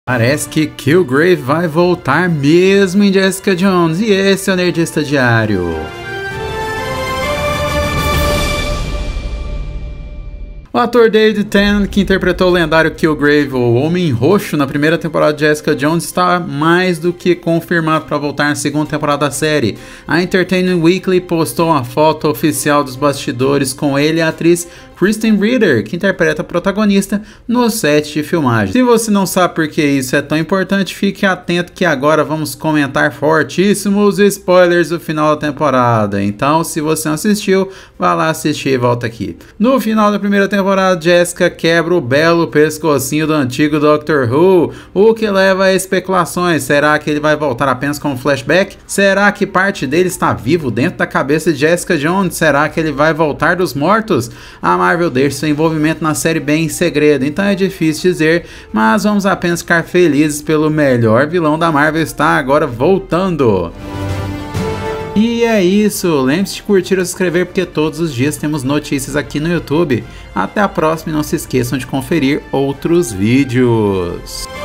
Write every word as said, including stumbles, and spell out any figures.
Parece que Kilgrave vai voltar mesmo em Jessica Jones, e esse é o Nerdista Diário. O ator David Tennant, que interpretou o lendário Kilgrave, o Homem Roxo, na primeira temporada de Jessica Jones, está mais do que confirmado para voltar na segunda temporada da série. A Entertainment Weekly postou uma foto oficial dos bastidores com ele e a atriz Kristen Ritter, que interpreta a protagonista, no set de filmagem. Se você não sabe por que isso é tão importante, fique atento que agora vamos comentar fortíssimos spoilers do final da temporada. Então, se você não assistiu, vá lá assistir e volta aqui. No final da primeira temporada, Jessica quebra o belo pescocinho do antigo Doctor Who, o que leva a especulações. Será que ele vai voltar apenas como flashback? Será que parte dele está vivo dentro da cabeça de Jessica Jones? Será que ele vai voltar dos mortos? A Marvel deixa seu envolvimento na série bem em segredo, então é difícil dizer, mas vamos apenas ficar felizes pelo melhor vilão da Marvel estar agora voltando. E é isso, lembre-se de curtir ou se inscrever porque todos os dias temos notícias aqui no YouTube. Até a próxima e não se esqueçam de conferir outros vídeos.